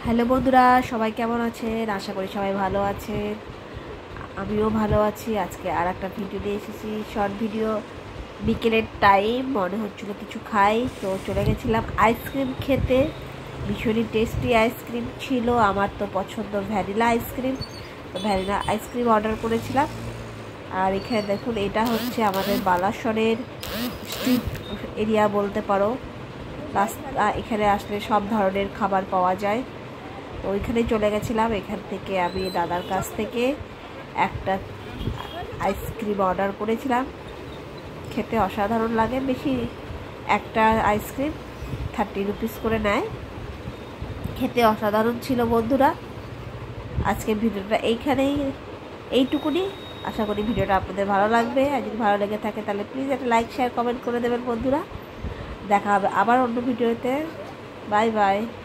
Hello বন্ধুরা, সবাই কেমন আছেন? আশা করি সবাই ভালো আছেন। আমিও ভালো আছি। আজকে আর একটা ভিডিও নিয়ে এসেছি, শর্ট ভিডিও। বিকেলের টাইম, মনে হচ্ছিল কিছু খাই, তো চলে গেছিলাম আইসক্রিম খেতে। ভীষণই টেস্টি আইসক্রিম ছিল, আমার তো পছন্দ ভ্যানিলা আইসক্রিম, তো ভ্যানিলা আইসক্রিম অর্ডার করেছিলাম। আর এখানে দেখুন, এটা হচ্ছে আমাদের বালাসনের স্ট্রিট এরিয়া বলতে পারো। রাস্তা, এখানে আসলে সব ধরনের খাবার পাওয়া যায়। তো ওইখানে চলে গেছিলাম। এখান থেকে আমি দাদার কাছ থেকে একটা আইসক্রিম অর্ডার করেছিলাম। খেতে অসাধারণ লাগে। বেশি একটা আইসক্রিম 30 রুপিস করে নেয়। খেতে অসাধারণ ছিল বন্ধুরা। আজকের ভিডিওটা এইটুকুনি। আশা করি ভিডিওটা আপনাদের ভালো লাগবে। আর যদি ভালো লেগে থাকে তাহলে প্লিজ একটা লাইক, শেয়ার, কমেন্ট করে দেবেন বন্ধুরা। দেখা হবে আবার অন্য ভিডিওতে। Bye by.